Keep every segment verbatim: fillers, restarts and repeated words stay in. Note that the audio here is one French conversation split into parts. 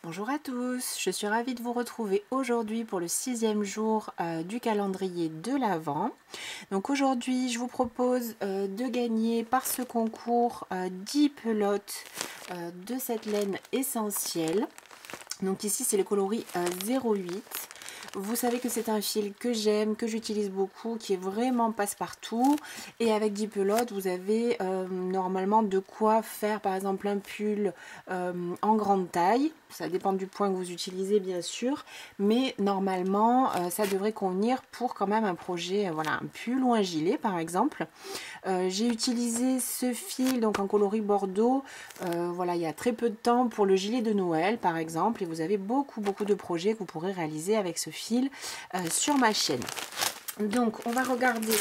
Bonjour à tous, je suis ravie de vous retrouver aujourd'hui pour le sixième jour euh, du calendrier de l'Avent. Donc aujourd'hui je vous propose euh, de gagner par ce concours euh, dix pelotes euh, de cette laine essentielle. Donc ici c'est le coloris euh, zéro huit. Vous savez que c'est un fil que j'aime, que j'utilise beaucoup, qui est vraiment passe-partout. Et avec dix pelotes, vous avez euh, normalement de quoi faire par exemple un pull euh, en grande taille. Ça dépend du point que vous utilisez bien sûr. Mais normalement, euh, ça devrait convenir pour quand même un projet, euh, voilà, un pull ou un gilet par exemple. Euh, j'ai utilisé ce fil donc en coloris bordeaux, euh, voilà, il y a très peu de temps pour le gilet de Noël par exemple. Et vous avez beaucoup beaucoup de projets que vous pourrez réaliser avec ce fil euh, sur ma chaîne. Donc on va regarder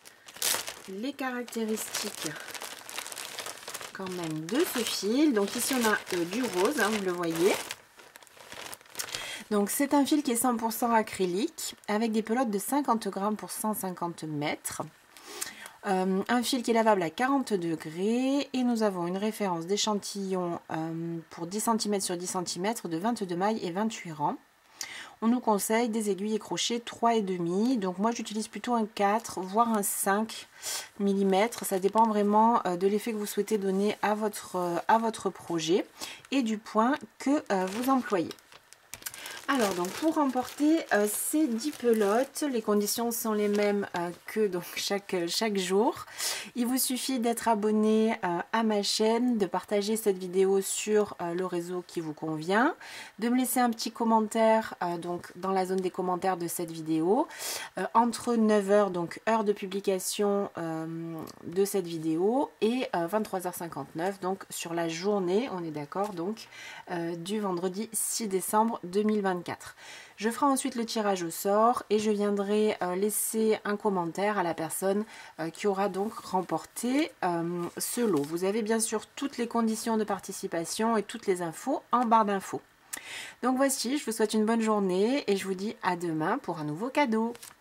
les caractéristiques quand même de ce fil. Donc ici on a euh, du rose, hein, vous le voyez. Donc c'est un fil qui est cent pour cent acrylique avec des pelotes de cinquante grammes pour cent cinquante mètres. Euh, un fil qui est lavable à quarante degrés et nous avons une référence d'échantillon euh, pour dix centimètres sur dix centimètres de vingt-deux mailles et vingt-huit rangs. On nous conseille des aiguilles et crochets trois virgule cinq, donc moi j'utilise plutôt un quatre voire un cinq millimètres, ça dépend vraiment euh, de l'effet que vous souhaitez donner à votre, euh, à votre projet et du point que euh, vous employez. Alors donc pour remporter euh, ces dix pelotes, les conditions sont les mêmes euh, que donc chaque, chaque jour. Il vous suffit d'être abonné euh, à ma chaîne, de partager cette vidéo sur euh, le réseau qui vous convient, de me laisser un petit commentaire euh, donc dans la zone des commentaires de cette vidéo. Euh, entre neuf heures, donc heure de publication euh, de cette vidéo, et euh, vingt-trois heures cinquante-neuf, donc sur la journée, on est d'accord, donc euh, du vendredi six décembre deux mille vingt-quatre. Je ferai ensuite le tirage au sort et je viendrai euh, laisser un commentaire à la personne euh, qui aura donc remporté euh, ce lot. Vous avez bien sûr toutes les conditions de participation et toutes les infos en barre d'infos. Donc voici, je vous souhaite une bonne journée et je vous dis à demain pour un nouveau cadeau.